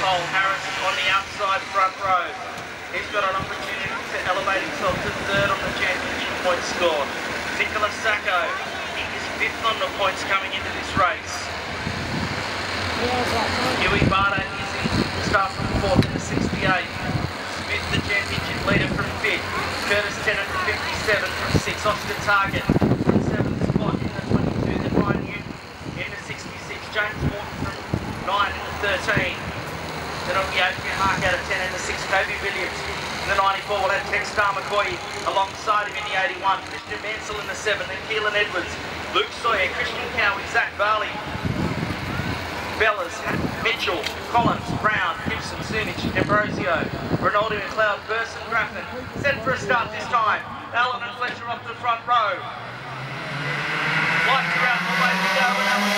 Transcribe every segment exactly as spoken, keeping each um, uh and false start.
goal. Harris on the outside front row. He's got an opportunity to elevate himself to third on the championship points score. Nicolas Sacco, he is fifth on the points coming into this race. Huey Barter is in, starts from fourth in the sixty-eight. Smith, the championship leader, from fifth. Curtis Tennant from fifty-seven from six. Oscar Target from seventh spot in the twenty-two. Then Ryan Newton in the sixty-six. James Morton from nine in the thirteen. Then on the opening mark out of ten in the six. Toby Williams in the ninety-four. We'll have Textar McCoy alongside him in the eighty-one. Christian Mansell in the seven. Then Keelan Edwards. Luke Sawyer. Christian Cowie. Zach Barley. Bellas, Mitchell, Collins, Brown, Gibson, Sunich, Ambrosio, Ronaldo McLeod, Burson, Graffin. Set for a start this time. Allen and Fletcher off the front row. Lights are out the way to go, and Allen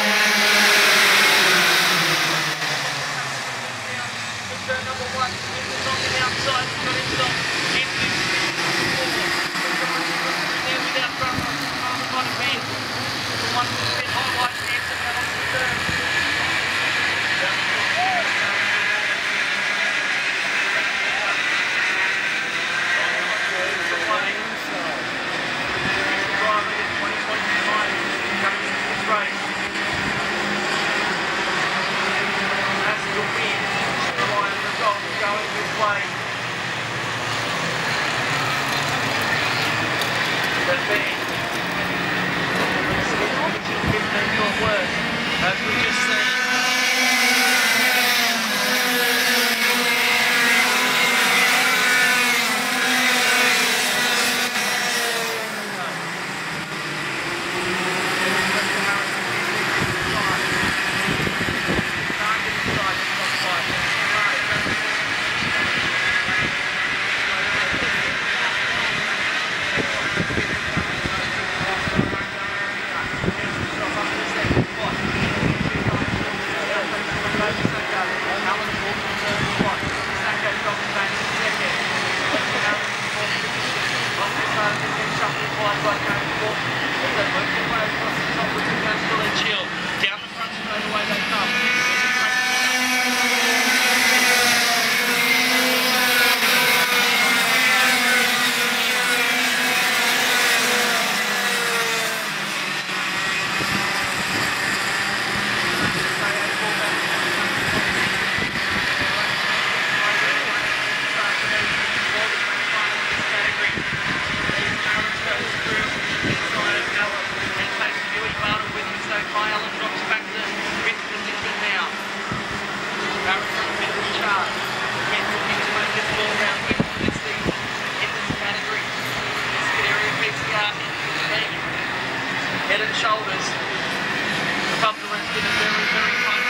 Fletcher. Turn number one, Smith is on the outside. He's got himself in this there without front row. On the bottom end. The one with the bit highlight, Hanson, and on the third. As we just said. Down the front straight away they come. Head and shoulders above the rest in a very, very fine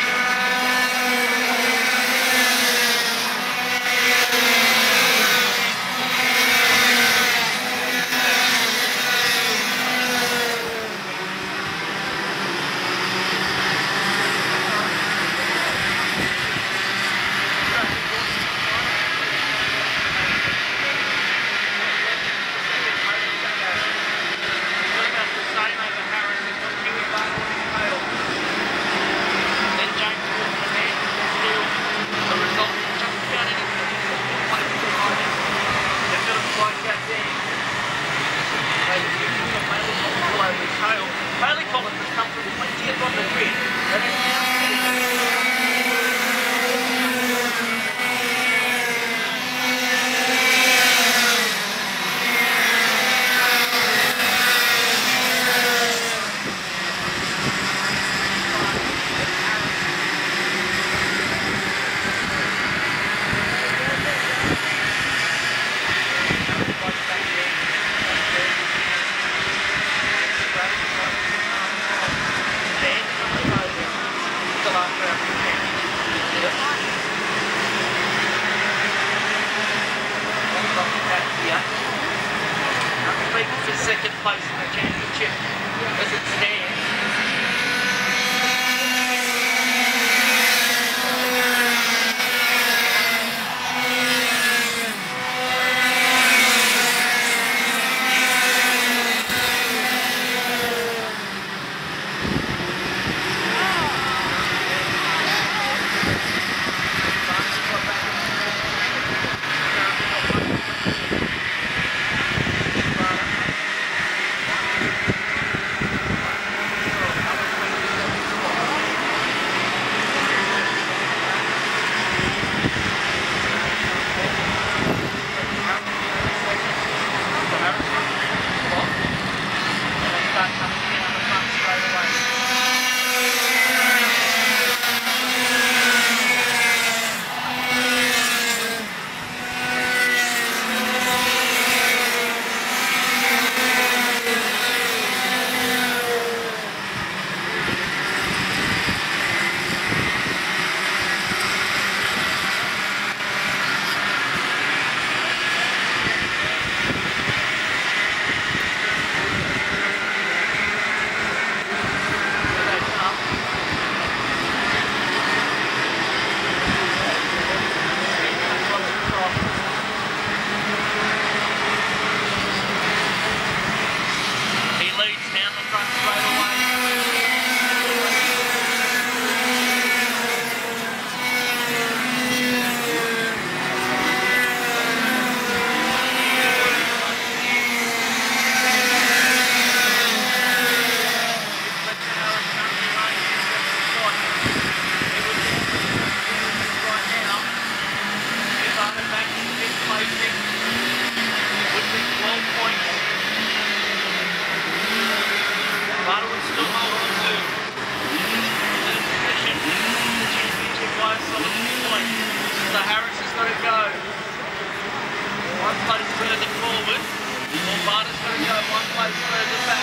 Bailey Collins has come from twentieth on the grid and is now for second place in the championship as it stands. So Harris has got to go one place further forward, or Barter's got to go one place further back.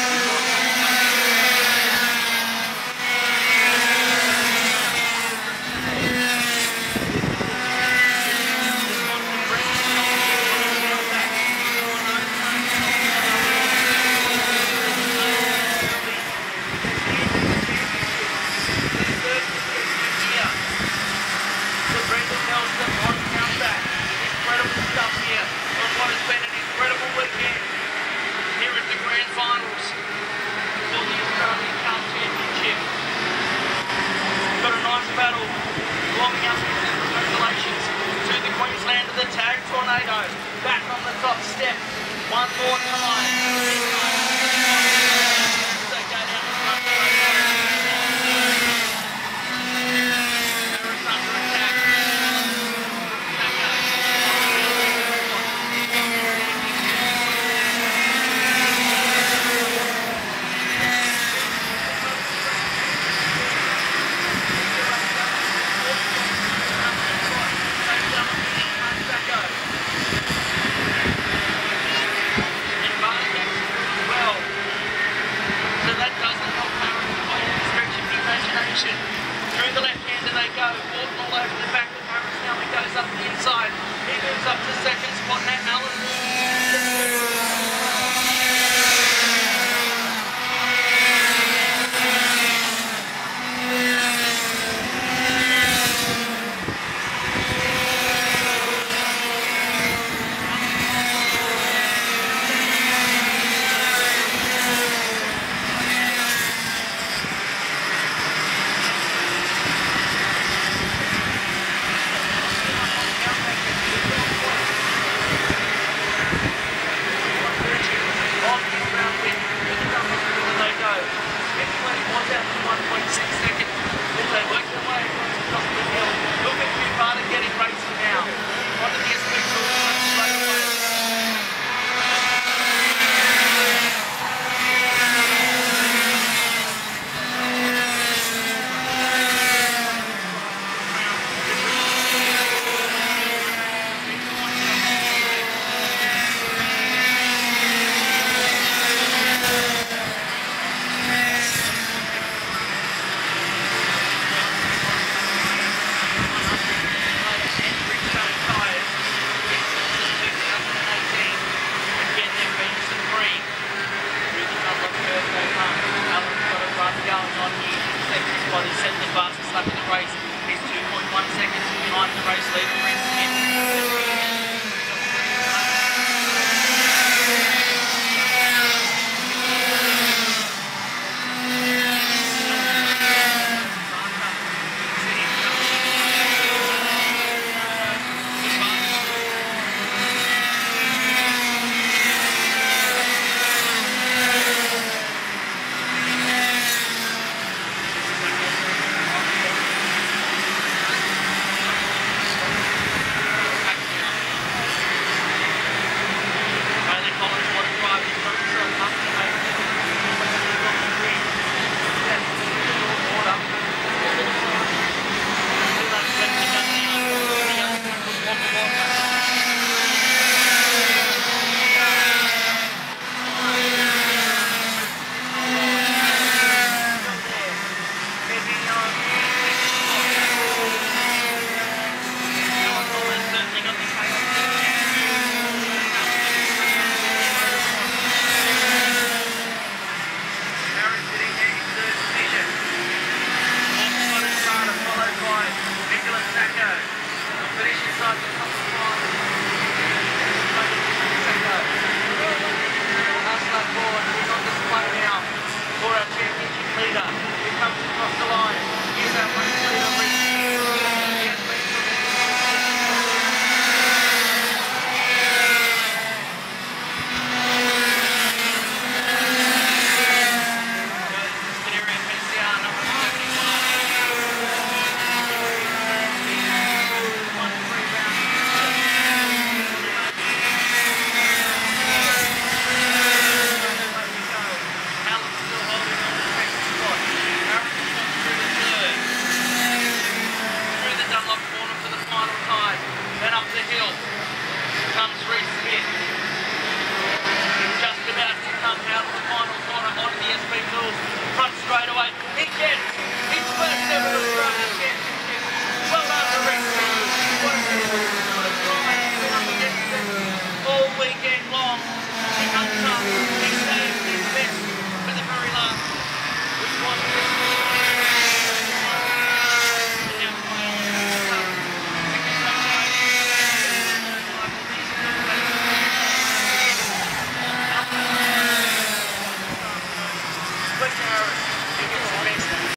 The tag tornado back on the top step one more time. So go down the front. Harris under attack. Through the left hander they go, Walton all over the back of Harris now, he goes up the inside, he moves up to second spot, Matt Allen. He's set the fastest lap of the race. He's two point one seconds behind the race leader.